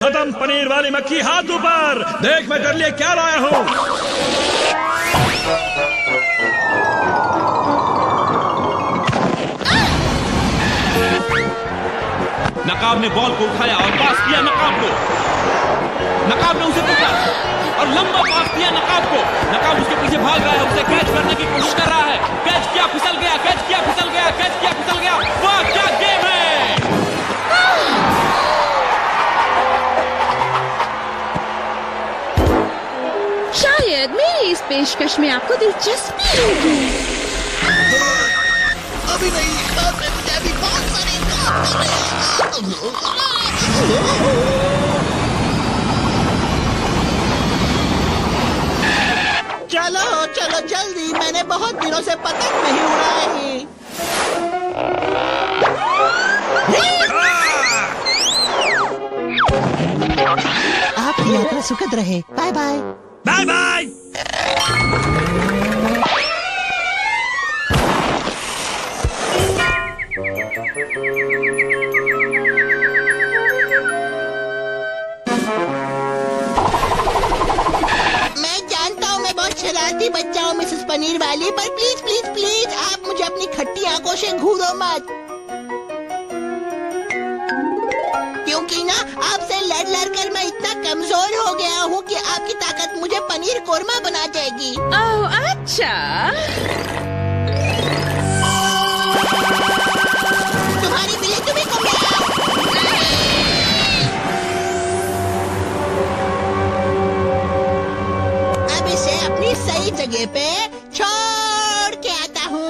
खत्म पनीर वाली मक्खी, हाथ ऊपर। देख मैं तेरे लिए क्या लाया हूँ। नकाब ने बॉल को उठाया और पास किया नकाब को। नकाब ने उसे पकड़ा और लंबा पास किया नकाब को। नकाब उसके पीछे भाग रहा है, उसे कैच करने की कोशिश कर रहा है। कैच किया, फिसल गया, कैच किया, फिसल गया, कैच किया, फिसल गया। वाह क्या गेम है। शायद मेरी इस पेशकश में आपको दिलचस्पी होगी। अभी नहीं, मुझे अभी बहुत सारे काम करने हैं। चलो चलो जल्दी, मैंने बहुत दिनों से पतंग नहीं उड़ाई। आपकी यात्रा सुखद रहे। Bye bye. Bye bye. शरारती बच्चा हूँ मिसेस पनीर वाली, पर प्लीज प्लीज प्लीज आप मुझे अपनी खट्टी आंखों से घूरो मत, क्योंकि ना आपसे लड़ लड़ कर मैं इतना कमजोर हो गया हूँ कि आपकी ताकत मुझे पनीर कोरमा बना देगी। ओह अच्छा। तुम्हारी बिल्ली तुम्हें को मिला। अब इसे अपनी सही जगह पे छोड़ के आता हूँ।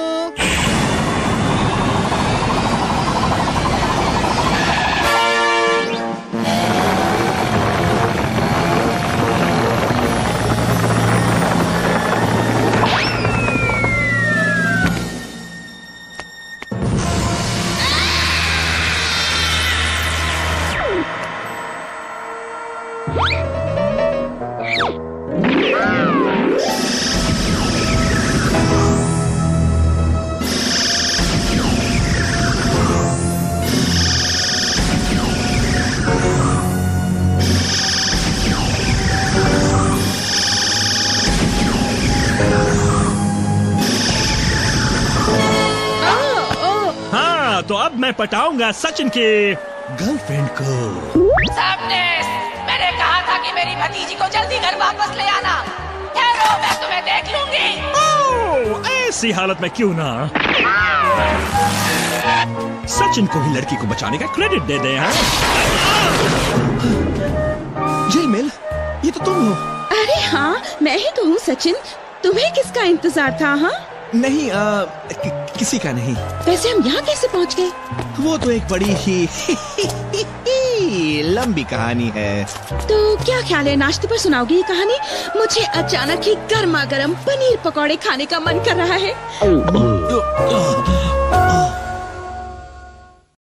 तो अब मैं पटाऊंगा सचिन की गर्लफ्रेंड को। मैंने कहा था कि मेरी भतीजी को जल्दी घर वापस ले आना। ठहरो, मैं तुम्हें देख लूंगी। ओह, ऐसी हालत में क्यों ना सचिन को ही लड़की को बचाने का क्रेडिट दे दे। झिलमिल, ये तो तुम हो। अरे हाँ, मैं ही तो हूँ सचिन। तुम्हें किसका इंतजार था? हाँ नहीं, किसी का नहीं। वैसे हम यहाँ कैसे पहुँच गए? वो तो एक बड़ी ही लंबी कहानी है। तो क्या ख्याल है, नाश्ते पर सुनाओगी ये कहानी? मुझे अचानक ही गर्मा गर्म पनीर पकौड़े खाने का मन कर रहा है।